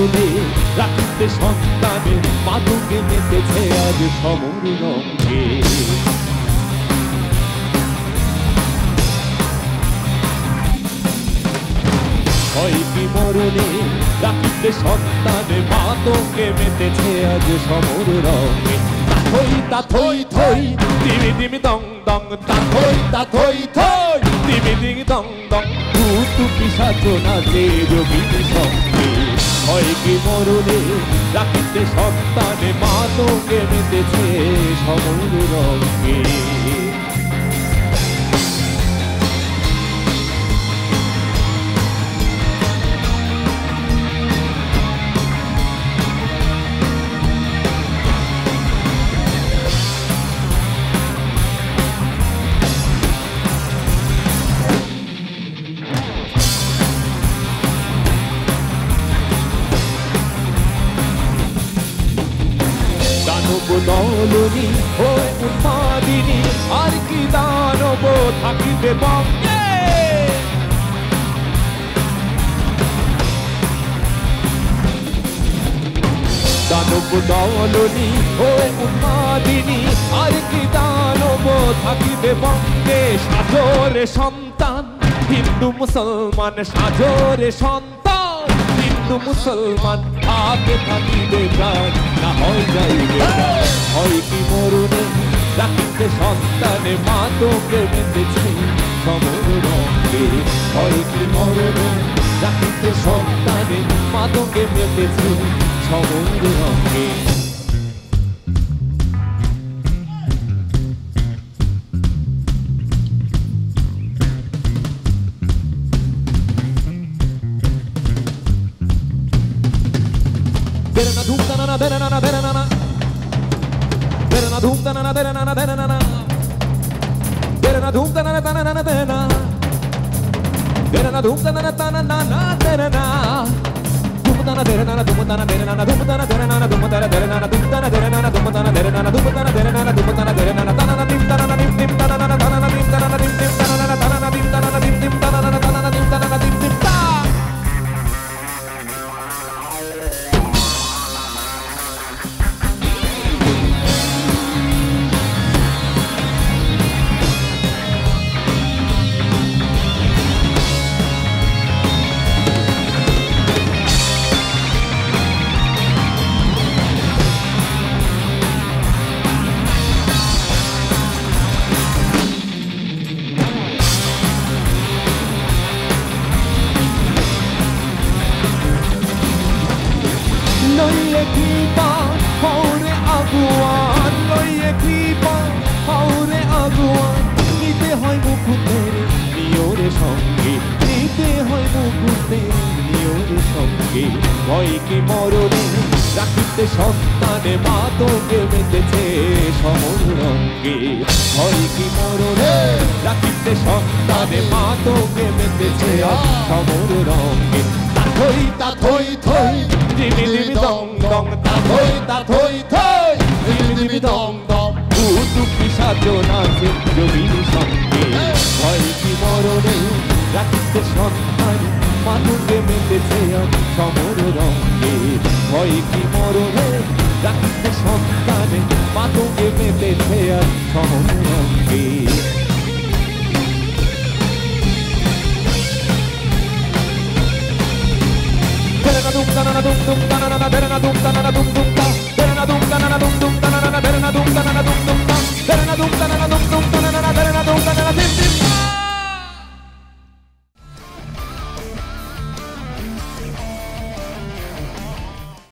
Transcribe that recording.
মরণে রাখিতে সন্তানের মাদকে মেতেছে আজ সমর রঙে। হয় কি মরণে রাখিতে সন্তানের মাদকে মেতেছে আজ সমর রঙে। তাথই তাথই থই দিমি দিমি দং দং, তাথই তাথই থই দিমি দিমি দং দং, ভূতু পিশাচ নাচে যোগীর সঙ্গে। হয় কি মরণে রাখিতে সন্তানে মাদকে মেতেছে সমর রঙে। দলনি ও উন্মাদিনী আর কি দানব থাকিবে বঙ্গে। দানব দলনি ও উন্মাদিনী আর কি দানব থাকিবে বঙ্গে। সাজরে সন্তান হিন্দু মুসলমান, সাজরে সন্তান হিন্দু মুসলমান, আগে থাকিবে প্রাণ না হয় যাইবে। হয় কি মরণে রাখিতে সন্তানে মাদকে মেতেছে সমর রঙে। হয় কি মরণে রাখিতে সন্তানে মাদকে মেতেছে সমর রঙে। Derana dum da na na derana na derana na, derana dum da na na derana na derana na, derana dum da na na na na derana, derana dum da na na na na na derana, dum da na derana na dum da na derana na dum da na derana na dum da na derana na dum da na derana na dum da na derana na dum da na derana na dum da na derana na da na na dim da na dim dim da na na da na dim da na dim dim da na na da na dim da na dim dim da na na da na dim da na dim dim da. লইয়ে কৃপা হৌরে আগুয়ান, লইয়ে কৃপা হৌরে আগুয়ান, নিতে হয় মুকুন্দের নিয়রে সঙ্গে, নিতে হয় মুকুন্দের নিয়রে সঙ্গে। হয় কি মরণে রাখিতে সন্তানে মাদকে মেতেছে সমর রঙে। হয় কি মরণে রাখিতে সন্তানে মাদকে মেতেছে সমর রঙে। তাথই তাথই থই দিমি দিমি দং দং, তাথই তাথই থই দিমি দিমি দং দং, ভূতু পিশাচ নাচে যোগীর সঙ্গে। হয় কি মরণে রাখিতে সন্তান মাদকে মেতেছে সমর রঙে। হয় কি মরণে রাখিতে সন্তানে মাদকে মেতেছে সমর রঙে। Derana dum da na dum dum da na na derana dum da na dum dum